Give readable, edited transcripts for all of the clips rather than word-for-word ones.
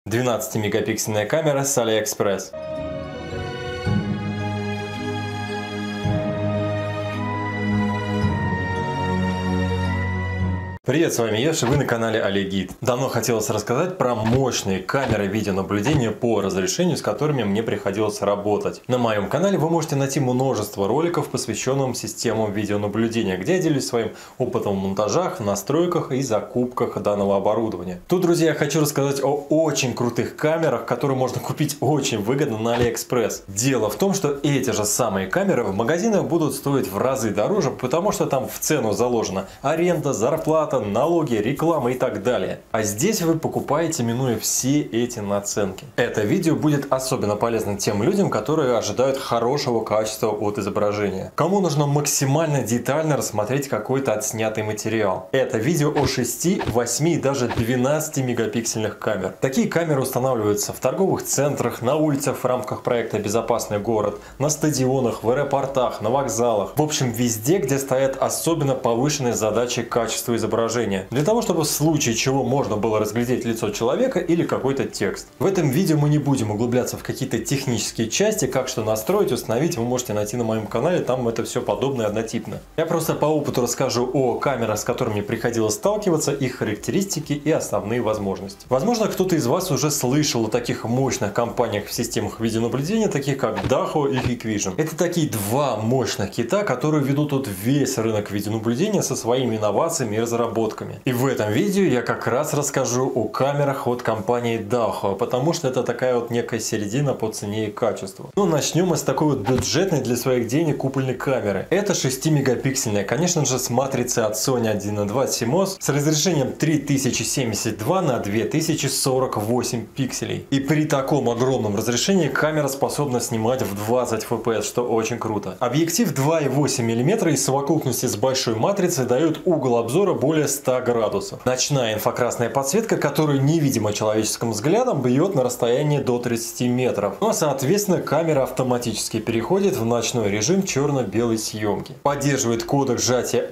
12-мегапиксельная камера с AliExpress. Привет, с вами Еша, вы на канале AliGuide. Давно хотелось рассказать про мощные камеры видеонаблюдения по разрешению, с которыми мне приходилось работать. На моем канале вы можете найти множество роликов, посвященных системам видеонаблюдения, где я делюсь своим опытом в монтажах, настройках и закупках данного оборудования. Тут, друзья, я хочу рассказать о очень крутых камерах, которые можно купить очень выгодно на AliExpress. Дело в том, что эти же самые камеры в магазинах будут стоить в разы дороже, потому что там в цену заложена аренда, зарплата, налоги, реклама и так далее. А здесь вы покупаете, минуя все эти наценки. Это видео будет особенно полезно тем людям, которые ожидают хорошего качества от изображения. Кому нужно максимально детально рассмотреть какой-то отснятый материал. Это видео о 6, 8 и даже 12 мегапиксельных камер. Такие камеры устанавливаются в торговых центрах, на улицах в рамках проекта «Безопасный город», на стадионах, в аэропортах, на вокзалах. В общем, везде, где стоят особенно повышенные задачи качества изображения. Для того, чтобы в случае чего можно было разглядеть лицо человека или какой-то текст. В этом видео мы не будем углубляться в какие-то технические части, как что настроить, установить, вы можете найти на моем канале, там это все подобное однотипно. Я просто по опыту расскажу о камерах, с которыми приходилось сталкиваться, их характеристики и основные возможности. Возможно, кто-то из вас уже слышал о таких мощных компаниях в системах видеонаблюдения, таких как Daho и Hikvision. Это такие два мощных кита, которые ведут тут весь рынок видеонаблюдения со своими инновациями и разработками. И в этом видео я как раз расскажу о камерах от компании Daho, потому что это такая вот некая середина по цене и качеству. Ну, начнем мы с такой вот бюджетной для своих денег купольной камеры. Это 6-мегапиксельная, конечно же, с матрицей от Sony 1.2 CMOS с разрешением 3072 на 2048 пикселей. И при таком огромном разрешении камера способна снимать в 20 fps, что очень круто. Объектив 2,8 мм и в совокупности с большой матрицей дает угол обзора более 100 градусов. Ночная инфракрасная подсветка, которая невидима человеческим взглядом, бьет на расстояние до 30 метров. Ну а соответственно камера автоматически переходит в ночной режим черно-белой съемки. Поддерживает кодек сжатия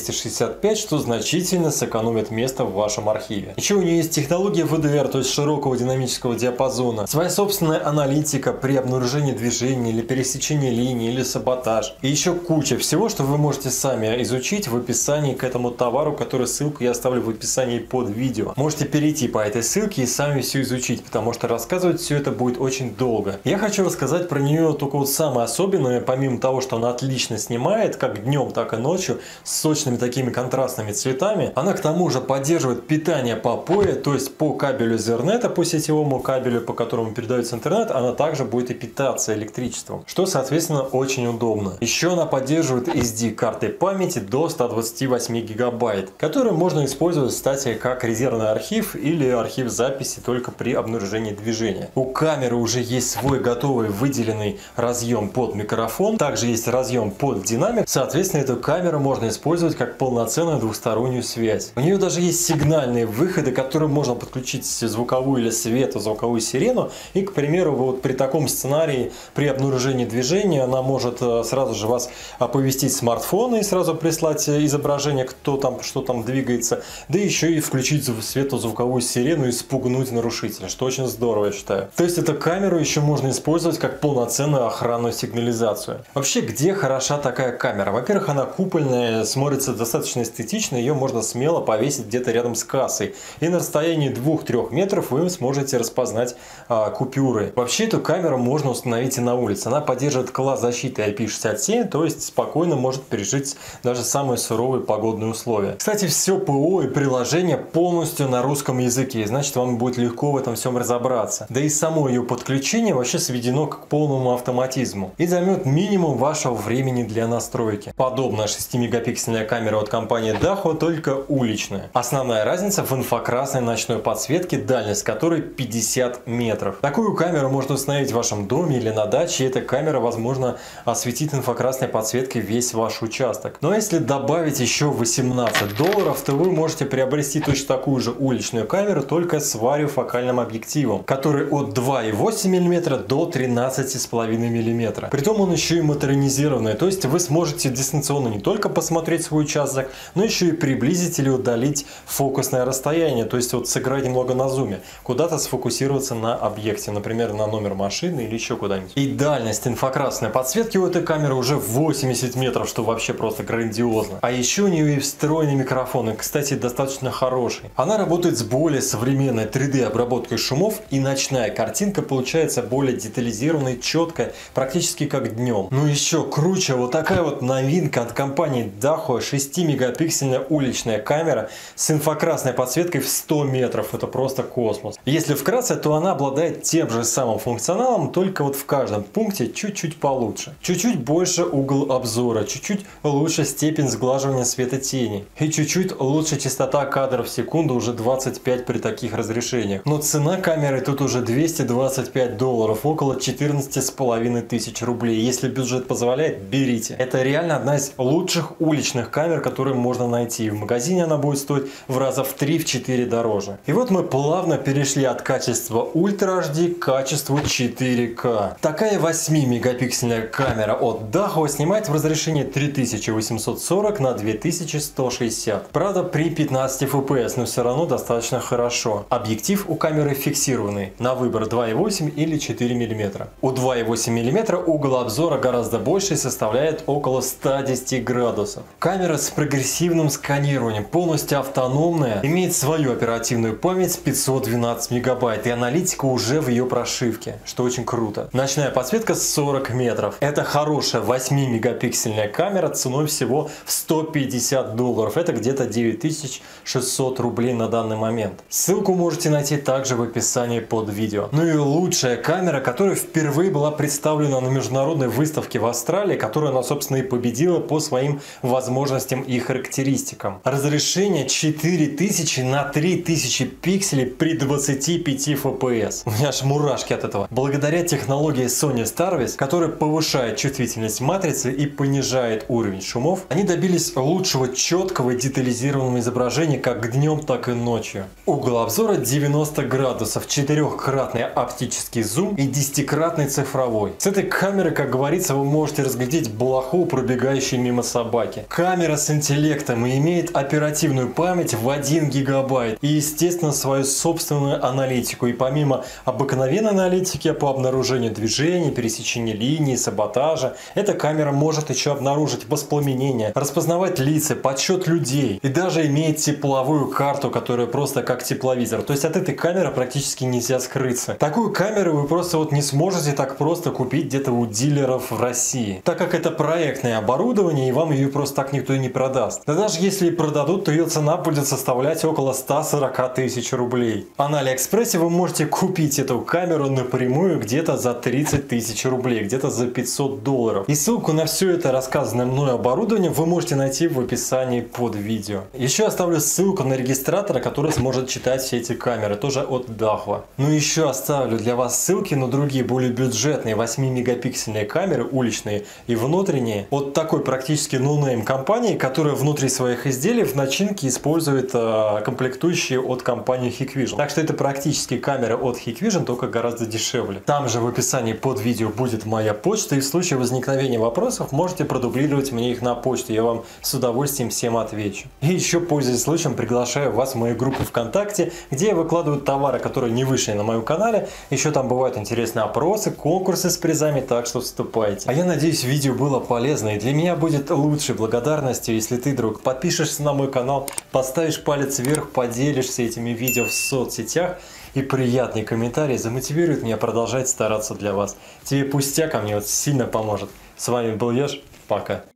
H265, что значительно сэкономит место в вашем архиве. Еще у нее есть технология VDR, то есть широкого динамического диапазона. Своя собственная аналитика при обнаружении движения или пересечении линии или саботаж. И еще куча всего, что вы можете сами изучить в описании к этому товару, который ссылку я оставлю в описании под видео. Можете перейти по этой ссылке и сами все изучить, потому что рассказывать все это будет очень долго. Я хочу рассказать про нее только вот самое особенное, помимо того, что она отлично снимает, как днем, так и ночью, с сочными такими контрастными цветами. Она к тому же поддерживает питание по PoE, то есть по кабелю Ethernet, по сетевому кабелю, по которому передается интернет, она также будет и питаться электричеством, что соответственно очень удобно. Еще она поддерживает SD-карты памяти до 128 гигабайт, которые можно использовать, кстати, как резервный архив или архив записи только при обнаружении движения. У камеры уже есть свой готовый выделенный разъем под микрофон, также есть разъем под динамик, соответственно эту камеру можно использовать как полноценную двухстороннюю связь. У нее даже есть сигнальные выходы, которые можно подключить звуковую или светозвуковую сирену, и, к примеру, вот при таком сценарии, при обнаружении движения, она может сразу же вас оповестить смартфон и сразу прислать изображение, кто там, что там двигается, да еще и включить светозвуковую сирену и спугнуть нарушителя, что очень здорово, я считаю. То есть эту камеру еще можно использовать как полноценную охранную сигнализацию. Вообще, где хороша такая камера? Во-первых, она купольная, смотрится достаточно эстетично, ее можно смело повесить где-то рядом с кассой, и на расстоянии 2-3 метров вы сможете распознать купюры. Вообще, эту камеру можно установить и на улице. Она поддерживает класс защиты IP67, то есть спокойно может пережить даже самые суровые погодные условия. Кстати, все ПО и приложение полностью на русском языке, значит, вам будет легко в этом всем разобраться. Да и само ее подключение вообще сведено к полному автоматизму и займет минимум вашего времени для настройки. Подобная 6-мегапиксельная камера от компании Daho, только уличная. Основная разница в инфракрасной ночной подсветке, дальность которой 50 метров. Такую камеру можно установить в вашем доме или на даче, и эта камера, возможно, осветит инфракрасной подсветкой весь ваш участок. Но если добавить еще 18 $, долларов, то вы можете приобрести точно такую же уличную камеру, только с вариофокальным объективом, который от 2,8 мм до 13,5 мм. Притом он еще и моторизированный, то есть вы сможете дистанционно не только посмотреть свой участок, но еще и приблизить или удалить фокусное расстояние, то есть вот сыграть немного на зуме, куда-то сфокусироваться на объекте, например, на номер машины или еще куда-нибудь. И дальность инфракрасной подсветки у этой камеры уже 80 метров, что вообще просто грандиозно. А еще у нее и встроенный микрофон, и, кстати, достаточно хороший. Она работает с более современной 3D обработкой шумов, и ночная картинка получается более детализированной, четкой, практически как днем. Ну еще круче, вот такая вот новинка от компании Dahua, 6-мегапиксельная уличная камера с инфракрасной подсветкой в 100 метров. Это просто космос. Если вкратце, то она обладает тем же самым функционалом, только вот в каждом пункте чуть-чуть получше. Чуть-чуть больше угол обзора, чуть-чуть лучше степень сглаживания света тени и чуть-чуть лучше частота кадров в секунду, уже 25 при таких разрешениях. Но цена камеры тут уже $225, около 14,5 тысяч рублей. Если бюджет позволяет, берите. Это реально одна из лучших уличных камер, которые можно найти. В магазине она будет стоить в раза в 3-4 дороже. И вот мы плавно перешли от качества Ultra HD к качеству 4К. Такая 8-мегапиксельная камера от Dahua снимает в разрешении 3840 на 2160. Правда, при 15 FPS, но все равно достаточно хорошо. Объектив у камеры фиксированный, на выбор 2,8 или 4 мм. У 2,8 мм угол обзора гораздо больше и составляет около 110 градусов. Камера с прогрессивным сканированием, полностью автономная, имеет свою оперативную память 512 мегабайт, и аналитика уже в ее прошивке, что очень круто. Ночная подсветка 40 метров. Это хорошая 8-мегапиксельная камера ценой всего в $150. Это где-то 9600 рублей на данный момент. Ссылку можете найти также в описании под видео. Ну и лучшая камера, которая впервые была представлена на международной выставке в Австралии, которую она, собственно, и победила по своим возможностям и характеристикам. Разрешение 4000 на 3000 пикселей при 25 FPS. У меня аж мурашки от этого. Благодаря технологии Sony Starvis, которая повышает чувствительность матрицы и понижает уровень шумов, они добились лучшего четкого детализированного изображения как днем, так и ночью. Угол обзора 90 градусов, 4-кратный оптический зум и 10-кратный цифровой. С этой камерой, как говорится, вы можете разглядеть блоху, пробегающей мимо собаки. Камера с интеллектом и имеет оперативную память в 1 гигабайт и, естественно, свою собственную аналитику. И помимо обыкновенной аналитики по обнаружению движений, пересечению линий, саботажа, эта камера может еще обнаружить воспламенение, распознавать лица, подсчет людей и даже имеет тепловую карту, которая просто как тепловизор. То есть от этой камеры практически нельзя скрыться. Такую камеру вы просто вот не сможете так просто купить где-то у дилеров в России, так как это проектное оборудование и вам ее просто так никто и не продаст. Да даже если и продадут, то ее цена будет составлять около 140 тысяч рублей. А на Алиэкспрессе вы можете купить эту камеру напрямую где-то за 30 тысяч рублей, где-то за $500. И ссылку на все это рассказанное мной оборудование вы можете найти в описании под видео. Еще оставлю ссылку на регистратора, который сможет читать все эти камеры, тоже от Dahua. Ну и еще оставлю для вас ссылки на другие более бюджетные 8-мегапиксельные камеры, уличные и внутренние, от такой практически ноунейм компании, которая внутри своих изделий в начинке использует комплектующие от компании Hikvision. Так что это практически камеры от Hikvision, только гораздо дешевле. Там же в описании под видео будет моя почта, и в случае возникновения вопросов можете продублировать мне их на почту, я вам с удовольствием всем отвечу. И еще, пользуясь случаем, приглашаю вас в мою группу ВКонтакте, где я выкладываю товары, которые не вышли на моем канале. Еще там бывают интересные опросы, конкурсы с призами, так что вступайте. А я надеюсь, видео было полезно, и для меня будет лучшей благодарностью, если ты, друг, подпишешься на мой канал, поставишь палец вверх, поделишься этими видео в соцсетях, и приятный комментарий замотивирует меня продолжать стараться для вас. Тебе пустяк, а мне вот сильно поможет. С вами был Ёж, пока.